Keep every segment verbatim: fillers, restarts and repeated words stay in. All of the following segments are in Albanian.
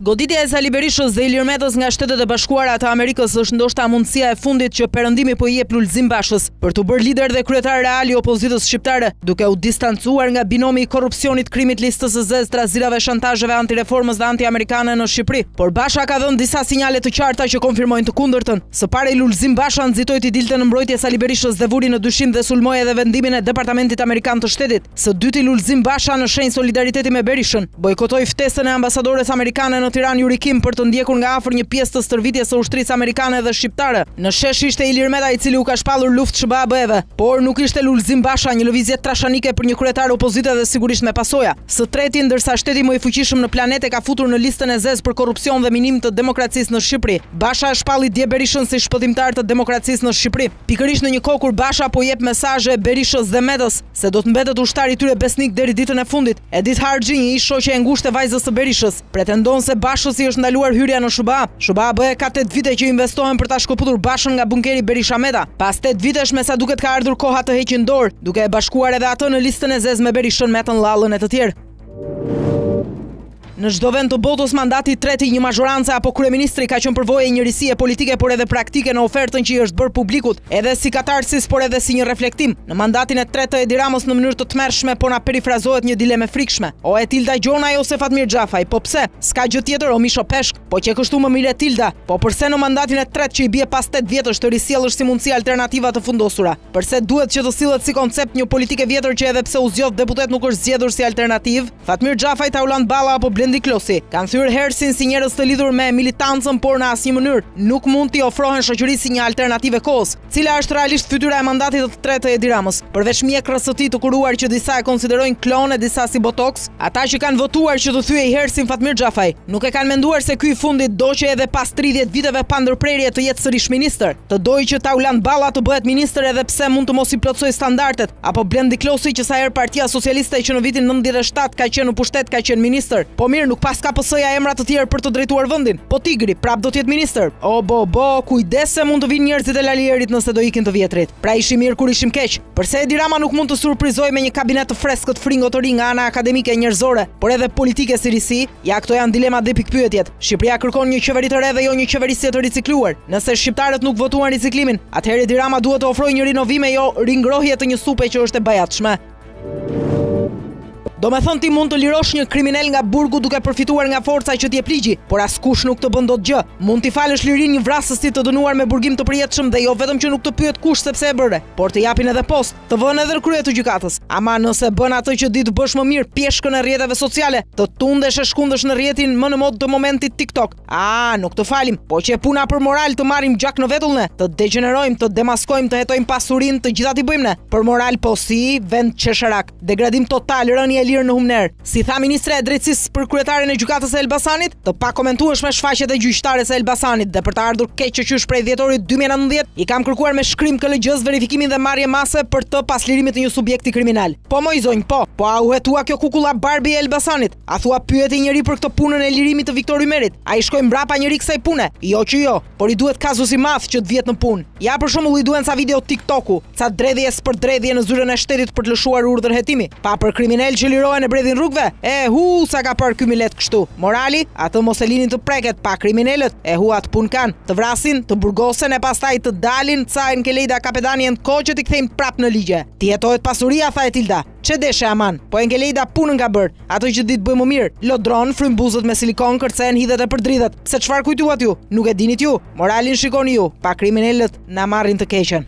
Goditja e Sali Berishës dhe Ilir Metës nga Shtetet e Bashkuara të Amerikës është ndoshta mundësia e fundit që Perëndimi po i jep lulëzim Bashës për të bërë lider dhe kryetar real i opozitës shqiptare, duke u distancuar nga binomi i korrupsionit, krimit, listës së zezë, trazirave, shantazheve antireformës dhe antiamerikane në Shqipëri. Por Basha ka dhënë disa sinjale të qarta që konfirmojnë të kundërtën. Së pari, lulëzim Basha nxitoi të dilte në mbrojtje Sali Berishës dhe vuri në dyshim dhe sulmoi edhe vendimin e Departamentit Amerikan të Shtetit. Së dyti, lulëzim Basha në shenjë solidariteti me Berishën bojkotoi ftesën e ambasadores amerikane në Tiranë Yuri Kim për të ndjekur nga afër një pjesë të stërvitjes së ushtrisë amerikane dhe shqiptare. Në shesh ishte Ilir Meta, i cili u ka shpallur luftë S B A-Be, por nuk ishte lulëzim Basha, një lëvizje trashanike për një kryetar opozite dhe sigurisht me pasoja. Së treti, ndërsa shteti më i fuqishëm në planet e ka futur në listën e zezë për korrupsion dhe minim të demokracisë në Shqipëri, Basha e shpalli dje Berishën si shpëtimtar të demokracisë në Shqipëri. Pikërisht në një kohë kur Basha po jep mesazhe Berishës dhe Metës se do të mbetet ushtar i tyre besnik deri ditën e fundit. Edith Harxhi, një ish shoqe e ngushtë e vajzës së Berishës, pretendon se Bashës i është ndaluar hyrja në S B A. S B A-Be ka tetë vite që investohen për ta shkëputur Bashën nga bunkeri Berisha Meta. Pas tetë vitesh me sa duket ka ardhur koha të heqin dorë, duke e bashkuar edhe atë në listën e zezë me Berishën, Metën, Lallën e të tjerë. Në çdo vend të botës mandati i tretë i një mazhorance apo kryeministri ka qenë përvojë e njërisie politike por edhe praktike në ofertën që i është bërë publikut, edhe si katarsis por edhe si një reflektim. Në mandatin e tretë të Edi Ramës në mënyrë të tmerrshme po na perifrazohet një dilemë frikshme. O e Tilda Gjonaj ose Fatmir Xhafaj, po pse? S'ka gjë tjetër o Misho Peshk, po që kështu më mirë Tilda, po përse në mandatin e tretë që i bie pas tetë vjetësh të risjellësh si mundësi alternativa të fundosura? Përse duhet që të sillet si koncept një politike vjetër që edhe pse u zgjodh deputet nuk është zgjedhur si alternativë? Fatmir Xhafaj, Taulant Balla apo Blendi Klosi kanë thyrë hersin si njerëz të lidhur me militancën, por në asnjë mënyrë nuk mund t'i ofrohen shoqërisë si një alternativë kohës. Cila është realisht fytyra e mandatit të tretë të Edi Ramës? Përveç mjekrës së tij të kuruar që disa e konsiderojnë klon e disa si botox, ata që kanë votuar që të thyej hersin Fatmir Xhafaj nuk e kanë menduar se ky i fundit do që edhe pas tridhjetë viteve pa ndërprerje të jetë sërish ministër, të dojë që Taulant Balla të bëhet ministër edhe pse mund të mos i plotsoj standardet, apo Blendi Klosi që sa herë Partia Socialiste që në vitin nëntëdhjetë e shtatë ka qenë në pushtet ka qenë ministër. Po mirë, nuk pas ka P S-ja emra të tjerë për të drejtuar vendin. Po Tigri prap do të jetë ministër. O bo bo, kujdes se mund të vinë njerëzit e Lalierit nëse do ikin të vjetrit. Pra ishim mirë kur ishim keq. Përse Edi Rama nuk mund të surprizoj me një kabinet të freskët fringo të ri nga ana akademike, njerëzore, por edhe politike si risi? Ja, këto janë dilemat dhe pikpyetjet. Shqipëria kërkon një qeveri të re dhe jo një qeverisje të ricikluar. Nëse shqiptarët nuk votuan riciklimin, atëherë Edi Rama duhet të ofrojë një rinovime, jo ringrohje të një supe që është e bajatshme. Do me thënë ti mund të lirosh një kriminal nga burgu duke përfituar nga forca që t'jep ligji, por askush nuk të bën dot gjë. Mund t'i falësh lirin një vrasësi të dënuar me burgim të përjetshëm dhe jo vetëm që nuk të pyet kush sepse e bëre, por të japin edhe post, të vënë edhe në krye të gjykatës. Ama nëse bën atë që di të bësh më mirë, pjeshkën e rrjeteve sociale, të tundesh e shkundesh në rrjetin më në mod të momentit TikTok. A, nuk të falim, po që e puna për moral të marrim gjak në vetull ne, të degenerojmë, të demaskojmë, të hetojmë pasurinë, të gjitha t'i bëjmë ne. Për moral po si, vend qesharak, degradim total, rënje e lirë në humner. Si tha ministre e drejtësisë për kryetarin e gjykatës së Elbasanit, të pakomentueshme shfaqjet e gjyqtares së Elbasanit dhe për të ardhur keq që qysh prej dhjetorit dy mijë e nëntëdhjetë, i kam kërkuar me shkrim K L G-s verifikimin dhe marrje mase për të paslirimit të një subjekti kriminal. Po moj zonjë, po, po a u hetua kjo kukulla Barbie e Elbasanit? A thua pyeti njëri për këtë punën e lirimit të Viktor Ymerit? A i shkoi mbrapa njëri kësaj pune? Jo që jo, por i duhet kazus i madh që të vjet në punë. Ja për shembull i duhen ca video TikToku, ca dredhje për dredhje në zyrën e shtetit për të lëshuar urdhër hetimi, pa për kriminal që lirohen e bredhin rrugëve. E hu sa ka par ky milet kështu. Morali, atë mos e linin të preket, pa kriminalët, e hu atë pun kan, të vrasin, të burgosen e pastaj të dalin ca në kelejda kapedani e në ko që t'i kthejmë prap në ligje. Ti jetohet pasuria, tha e Tilda. Që deshe aman, po e ngelejda punën ka bërë, ato që ditë bëjmë mirë, lodron, frym buzët me silikon, kërcen, hidhet e përdridhet. Pse çfarë kujtuat ju? Nuk e dinit ju? Moralin shikoni ju, pa kriminalët na marrin të keqen.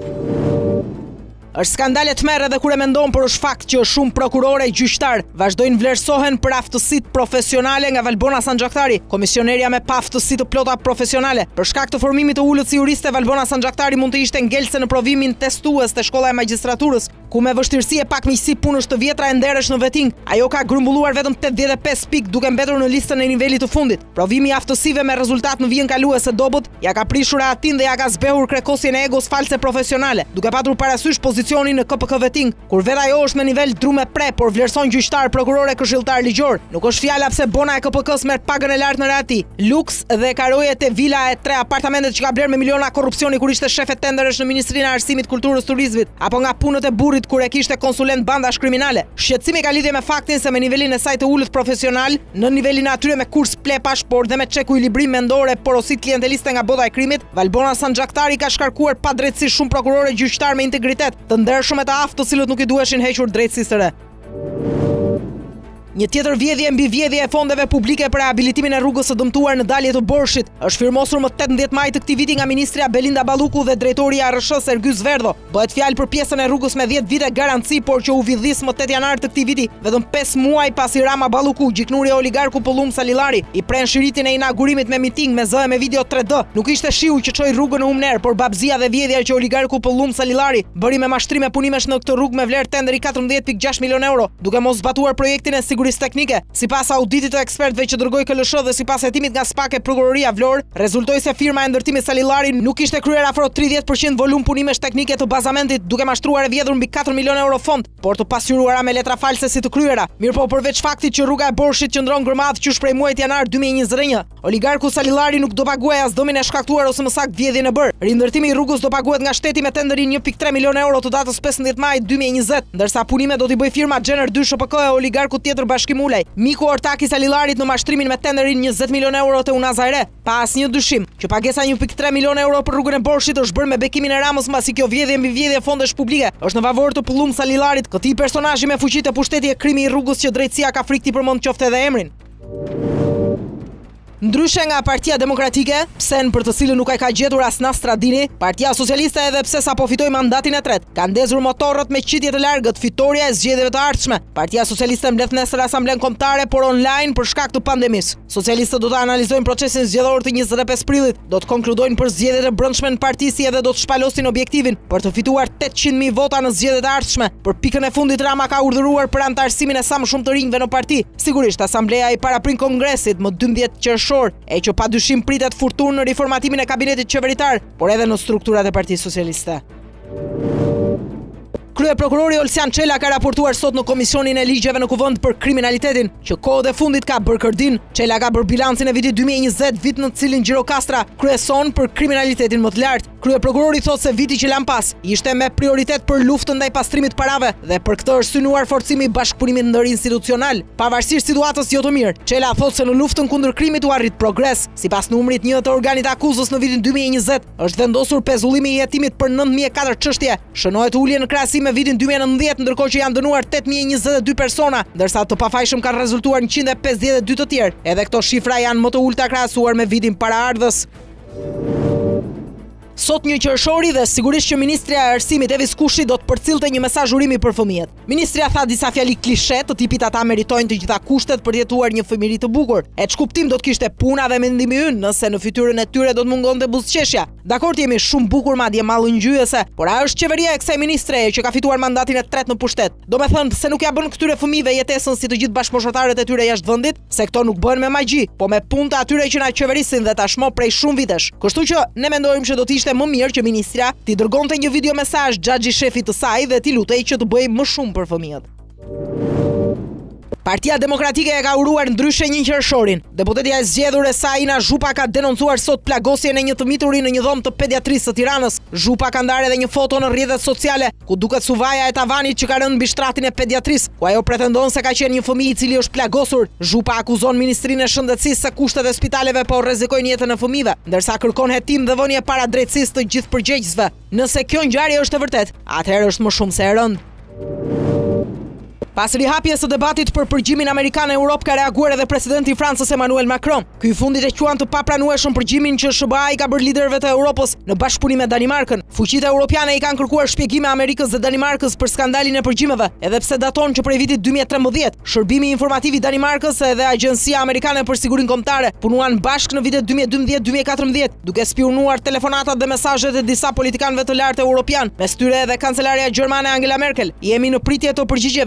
Është skandale tmerr edhe kur e mendon, por është fakt që shumë prokurore e gjyqtar vazhdojnë vlerësohen për aftësitë profesionale nga Valbona Sanxhaktari, komisionerja me pa aftësi të plota profesionale. Për shkak të formimit të ulët si juriste, Valbona Sanxhaktari mund të ishte ngelsë në provimin testues te shkolla e magjistraturës, ku me vështirësi e pak miqësi punësh të vjetra e nderesh në veting. Ajo ka grumbulluar vetëm tetëdhjetë e pesë pikë duke mbetur në listën e nivelit të fundit. Provimi i aftësive me rezultat në vijën kaluese dobët ja ka prishur atin dhe ja ka zbehur krekosjen e egos false profesionale, duke patur parasysh pozicioni në K P K Veting, kur vetë ajo është me nivel drume pre, por vlerëson gjyqtar, prokuror e këshilltar ligjor. Nuk është fjala pse bona e K P K-s merr pagën e lartë në reati. Lux dhe karoje te vila e tre apartamentet që ka bler me miliona korrupsioni kur ishte shef e tenderesh në Ministrinë e Arsimit, Kulturës, Turizmit, apo nga punët e burrit kur e kishte konsulent bandash kriminale. Shqetësimi ka lidhje me faktin se me nivelin e saj të ulët profesional, në nivelin e atyre me kurs plepash, por dhe me çekuilibrim mendore, porosit klienteliste nga bota e krimit, Valbona Sanxhaktari ka shkarkuar pa drejtësi shumë prokurorë gjyqtar me integritet, të ndershëm e të aftë, të cilët nuk i duheshin hequr drejtësisë së re. Një tjetër vjedhje mbi vjedhje e fondeve publike për rehabilitimin e rrugës së dëmtuar në dalje të Borshit është firmosur më tetëmbëdhjetë maj të këtij viti nga ministrja Belinda Balluku dhe drejtori i A R S-s Ergys Verdho. Bëhet fjalë për pjesën e rrugës me dhjetë vite garanci, por që u vidhis më tetë janar të këtij viti, vetëm pesë muaj pasi Rama Balluku, gjiknuri e oligarku Pollum Salilari, i pren shiritin e inaugurimit me miting me zë e me video tre D. Nuk ishte shiu që çoi rrugën në humner, por babzia dhe vjedhja që oligarku Pollum Salilari bëri me mashtrime punimesh në këtë rrugë me vlerë tenderi katërmbëdhjetë pikë gjashtë milion euro, duke mos zbatuar projektin e sigurisë teknike. Sipas auditit të ekspertëve që dërgoi K L S H dhe sipas hetimit nga SPAK e Prokuroria Vlorë, rezultoi se firma e ndërtimit Salilari nuk kishte kryer afro tridhjetë përqind volum punimesh teknike të bazamentit, duke mashtruar e vjedhur mbi katër milion euro fond, por të pasqyruara me letra false si të kryera. Mirpo përveç faktit që rruga e Borshit qëndron gërmadh qysh prej muajit janar dy mijë e njëzet e një, oligarku Salilari nuk do paguajë as dëmin e shkaktuar ose më saktë vjedhjen e bërë. Rindërtimi i rrugës do paguhet nga shteti me tenderin një pikë tre milion euro të datës pesëmbëdhjetë maj dy mijë e njëzet, ndërsa punimet do t'i bëjë firma Gjener dy S P K e oligarku tjetër Bashkim Ulaj. Miku ortak i Salilarit në mashtrimin me tenderin njëzet milion euro te Unazajre, pa asnjë dyshim që pagesa një pikë tre milion euro për rrugën e Borshit është bërë me bekimin e Ramës, mbasi kjo vjedhje mbi vjedhje fondesh publike është në favor të Pollum Salilarit, këtij personazhi me fuqi të pushteti e krimi i rrugës që drejtësia ka frikë t'i përmend qoftë edhe emrin. Ndryshe nga Partia Demokratike, pse në për të cilën nuk e ka gjetur as Nastradini, Partia Socialiste edhe pse sapo fitoi mandatin e tretë, ka ndezur motorët me qitje të largët fitoria e zgjedhjeve të ardhshme. Partia Socialiste mbledh nesër asamblen kombëtare, por online për shkak të pandemisë. Socialistët do të analizojnë procesin zgjedhor të njëzet e pesë prillit, do të konkludojnë për zgjedhjet e brendshme në parti si edhe do të shpalosin objektivin për të fituar tetëqind mijë vota në zgjedhjet e ardhshme. Për pikën e fundit Rama ka urdhëruar për antarësimin e sa më shumë të rinjve në parti. Sigurisht, asambleja i paraprin kongresit më dymbëdhjetë Qershor, e që pa dyshim pritet furtunë në riformatimin e kabinetit qeveritar, por edhe në strukturat e Partisë Socialiste. Krye prokurori Olsian Çela ka raportuar sot në Komisionin e Ligjeve në Kuvend për kriminalitetin, që kohët e fundit ka bërë kërdin. Çela ka bërë bilancin e vitit dy mijë e njëzet, vit në të cilin Gjirokastra kryeson për kriminalitetin më të lartë. Krye prokurori thotë se viti që lan pas ishte me prioritet për luftën ndaj pastrimit parave dhe për këtë është synuar forcimi i bashkëpunimit ndërinstitucional, pavarësisht situatës jo të mirë. Çela thotë se në luftën kundër krimit u arrit progres. Sipas numrit një të organit akuzës në vitin dy mijë e njëzet, është vendosur pezullimi i hetimit për nëntëqind mijë e katër çështje. Shënohet ulje në krahasim me vitin dy mijë e nëntëdhjetë, ndërkohë që janë dënuar tetë mijë e njëzet e dy persona, ndërsa të pafajshëm kanë rezultuar njëqind e pesëdhjetë e dy të tjerë. Edhe këto shifra janë më të ulta krahasuar me vitin paraardhës. Sot një qershori dhe sigurisht që Ministria e Arsimit Evis Kushi do të përcillte një mesazh urimi për fëmijët. Ministria tha disa fjali klishe të tipit ata meritojnë të gjitha kushtet për të jetuar një fëmijëri të bukur. E ç'kuptim do të kishte puna dhe mendimi ynë nëse në fytyrën e tyre do të mungonte buzëqeshja. Dakord, jemi shumë bukur madje mallëngjyese, por ajo është qeveria e kësaj ministreje që ka fituar mandatin e tretë në pushtet. Do me thënë se nuk ja bën këtyre fëmijëve jetesën si të gjithë bashkëmoshtarët e tyre jashtë vendit, se këto nuk bëhen me magji, po me punë të atyre që na qeverisin dhe tashmë prej shumë vitesh. Kështu që ne mendojmë se do të ishte më mirë që ministria t'i dërgonte një video mesazh xhaxhi shefit të saj dhe t'i lutej që të bëjë më shumë për fëmijët. Partia Demokratike e ka uruar ndryshe një qershorin. Deputetja e zgjedhur e saj Ina Zhupa ka denoncuar sot plagosjen e një të mituri në një dhomë të pediatrisë së Tiranës. Zhupa ka ndarë edhe një foto në rrjetet sociale ku duket suvaja e tavanit që ka rënë mbi shtratin e pediatrisë, ku ajo pretendon se ka qenë një fëmijë i cili është plagosur. Zhupa akuzon Ministrinë e Shëndetësisë se kushtet e spitaleve po rrezikojnë jetën e fëmijëve, ndërsa kërkon hetim dhe vënie para drejtësisë të gjithë përgjegjësve. Nëse kjo ngjarje është e vërtetë, atëherë është më shumë se e rëndë. Pas rihapjes së debatit për përgjimin amerikan në Europë ka reaguar edhe presidenti i Francës Emmanuel Macron. Ky i fundit e quan të papranueshëm përgjimin që S B A i ka bërë liderëve të Europës në bashkëpunim me Danimarkën. Fuqitë europiane i kanë kërkuar shpjegime Amerikës dhe Danimarkës për skandalin e përgjimeve, edhe pse daton që prej vitit dy mijë e trembëdhjetë. Shërbimi informativ i Danimarkës edhe Agjencia Amerikane për Sigurinë Kombëtare punuan bashkë në vitet dy mijë e dymbëdhjetë dy mijë e katërmbëdhjetë, duke spionuar telefonatat dhe mesazhet e disa politikanëve të lartë europian, mes tyre edhe kancelaria gjermane Angela Merkel. Jemi në pritje të përgjigjeve nga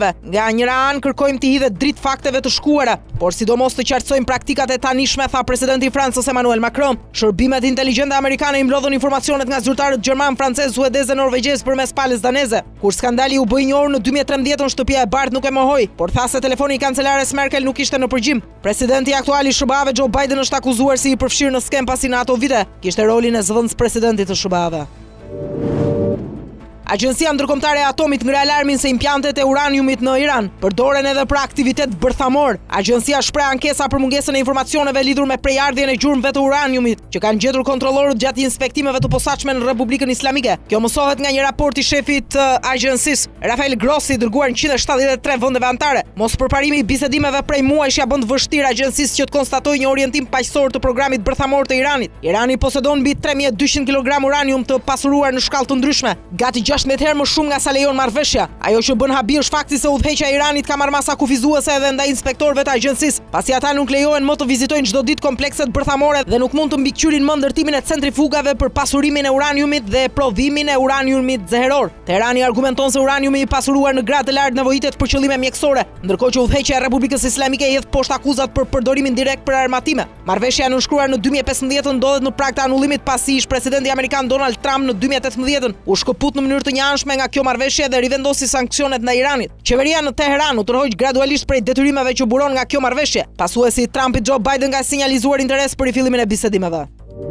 Nga njëra anë kërkojmë të hidhet dritë fakteve të shkuara, por sidomos të qartësojmë praktikat e tanishme, tha presidenti i Francës Emmanuel Macron. Shërbimet inteligjente amerikane i mblodhën informacionet nga zyrtarët gjerman, francez, suedez dhe norvegjez përmes palës daneze. Kur skandali u bë i njohur në dy mijë e trembëdhjetë, shtëpia e bardhë nuk e mohoi, por tha se telefoni i kancelares Merkel nuk ishte në përgjim. Presidenti aktual i S B A-ve Joe Biden është akuzuar si i përfshirë në skem pasi në ato vite kishte rolin e zëvendës presidentit të S B A-ve. Agjencia Ndërkombëtare e Atomit ngre alarmin se impjantet e uraniumit në Iran përdoren edhe për aktivitet bërthamor. Agjencia shpreh ankesa për mungesën e informacioneve lidhur me prejardhjen e gjurmëve të uraniumit që kanë gjetur kontrollorët gjatë inspektimeve të posaçme në Republikën Islamike. Kjo mësohet nga një raport i shefit të agjencisë, Rafael Grossi, dërguar në njëqind e shtatëdhjetë e tre vendeve anëtare. Mosπërparimi i bisedimeve prej muajsh ja bën të vështirë agjencisë që të konstatojë një orientim paqësor të programit bërthamor të Iranit. Irani posedon mbi tre mijë e dyqind kilogram uranium të pasuruar në shkallë të ndryshme, gati gjashtëdhjetë herë më shumë nga sa lejon marrëveshja. Ajo që bën habi është fakti se udhëheqja e Iranit ka marrë masa kufizuese edhe ndaj inspektorëve të agjencisë, pasi ata nuk lejohen më të vizitojnë çdo ditë komplekset bërthamore dhe nuk mund të mbikëqyrin më ndërtimin e centrifugave për pasurimin e uraniumit dhe prodhimin e uraniumit zeheror. Teherani argumenton se uraniumi i pasuruar në gradë të lartë nevojitet për qëllime mjekësore, ndërkohë që udhëheqja e Republikës Islamike i hedh poshtë akuzat për përdorimin direkt për armatime. Marrëveshja e nënshkruar në dy mijë e pesëmbëdhjetë ndodhet në prag të anullimit pasi ish presidenti amerikan Donald Trump në dy mijë e tetëmbëdhjetë u shkëput në mënyrë të njëanshme nga kjo marrëveshje dhe rivendosi sanksionet ndaj Iranit. Qeveria në Teheran u tërhoq gradualisht prej detyrimeve që buron nga kjo marrëveshje. Pasuesi i Trumpit Joe Biden ka sinjalizuar interes për rifillimin e bisedimeve.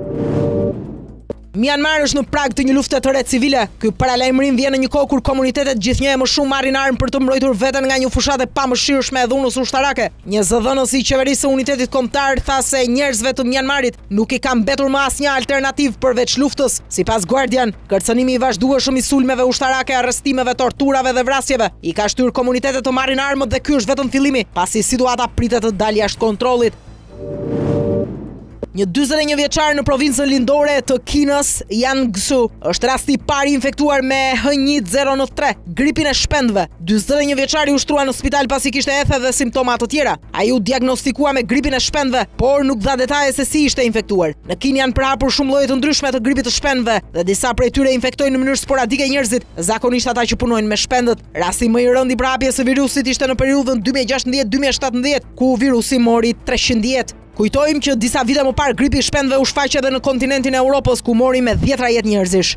Myanmar është në prag të një lufte të re civile. Ky paralajmërim vjen në një kohë kur komunitetet gjithnjë më shumë marrin armë për të mbrojtur veten nga një fushatë e pamëshirshme e dhunës ushtarake. Një zëdhënës i qeverisë së unitetit kombëtar tha se njerëzve të Myanmarit nuk i ka mbetur më asnjë alternativë përveç luftës. Sipas Guardian, kërcënimi i vazhdueshëm i sulmeve ushtarake, arrestimeve, torturave dhe vrasjeve i ka shtyrë komunitetet të marrin armët dhe ky është vetëm fillimi, pasi situata pritet të dalë jashtë kontrollit. Një dyzet e një vjeçar në provincën lindore të Kinës, Jiangsu, është rasti i pari infektuar me H një zero në tre, gripin e shpendëve. dyzet e një vjeçari u shtrua në spital pasi kishte ethe dhe simptoma të tjera. Ai u diagnostikua me gripin e shpendëve, por nuk dha detaje se si ishte infektuar. Në Kinë janë përhapur shumë lloje të ndryshme të gripit të shpendëve dhe disa prej tyre infektojnë në mënyrë sporadike njerëzit, zakonisht ata që punojnë me shpendët. Rasti më i rënd i përhapjes së virusit ishte në periudhën dy mijë e gjashtëdhjetë dy mijë e shtatëdhjetë, ku virusi mori treqind jetë. Kujtojmë që disa vite më parë gripi i shpendëve u shfaq edhe në kontinentin e Europës, ku mori me dhjetra jetë njerëzish.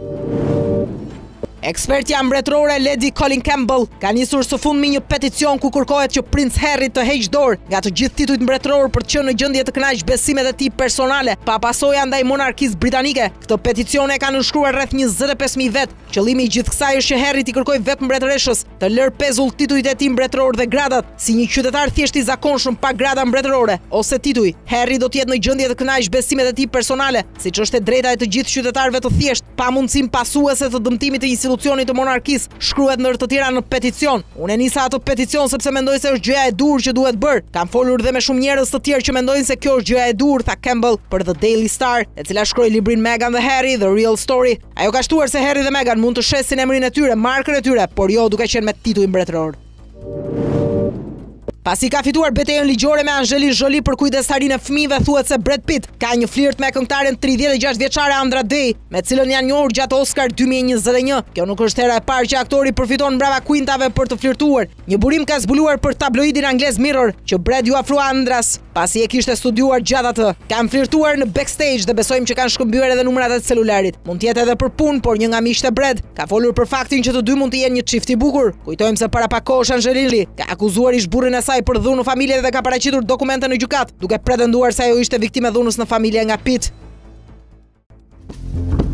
Ekspertja mbretërore Lady Colin Campbell ka nisur së fundmi një peticion ku kërkohet që princ Harry të heqë dorë nga të gjithë titujt mbretëror për të qenë në gjendje të kënaq besimet e tij personale pa pasoja ndaj monarkisë britanike. Këtë peticion e kanë nënshkruar rreth njëzet e pesë mijë vet. Qëllimi i gjithë kësaj është që Harry t'i kërkojë vetë mbretëreshës të lërë pezull titujt e tij mbretëror dhe gradat, si një qytetar thjesht i zakonshëm pa grada mbretërore ose tituj. Harry do të jetë në gjendje të kënaq besimet e tij personale, siç është e drejta e të gjithë qytetarëve të thjeshtë, pa mundësim pasuese të dëmtimit të institucionit të monarkisë, shkruhet ndër të tjera në peticion. Unë e nisa atë peticion sepse mendoj se është gjëja e dur që duhet bërë. Kam folur dhe me shumë njerëz të tjerë që mendojnë se kjo është gjëja e dur, tha Campbell për The Daily Star, e cila shkroi librin Meghan dhe Harry, The Real Story. Ajo ka shtuar se Harry dhe Meghan mund të shesin emrin e tyre, markën e tyre, por jo duke qenë me titull mbretëror. Pasi ka fituar betejën ligjore me Angelina Jolie për kujdestarinë e fëmijëve, thuhet se Brad Pitt ka një flirt me këngëtaren tridhjetë e gjashtë vjeçare Andra Day, me cilën janë njohur gjatë Oscar dy mijë e njëzet e një. Kjo nuk është hera e parë që aktori përfiton mbrapa kuintave për të flirtuar. Një burim ka zbuluar për tabloidin anglez Mirror që Brad ju afrua Andras pasi e kishte studiuar gjatë atë. Kanë flirtuar në backstage dhe besojmë që kanë shkëmbyer edhe numrat e celularit. Mund të jetë edhe për punë, por një nga miqtë e Brad ka folur për faktin që të dy mund të jenë një çift i bukur. Kujtojmë se para pak kohësh Angelina ka akuzuar ish burrin e saj për dhunë në familje dhe ka paraqitur dokumente në gjykat, duke pretenduar se ajo ishte viktimë e dhunës në familje nga Pitt.